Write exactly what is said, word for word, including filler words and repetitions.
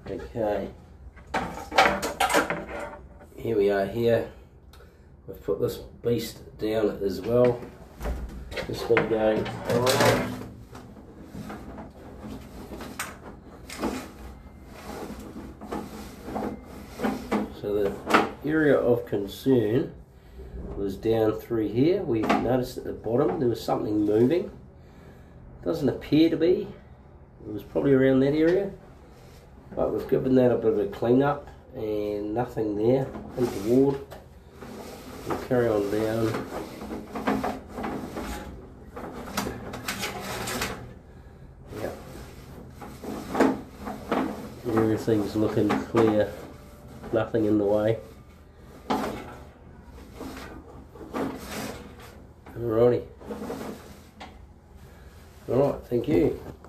Okay, here we are here. We've put this beast down as well. Just going to go around. So the area of concern was down through here. We noticed at the bottom there was something moving. Doesn't appear to be. It was probably around that area. But we've given that a bit of a clean up and nothing there untoward. We'll carry on down. Yep. Everything's looking clear. Nothing in the way. Alrighty. Alright, thank you.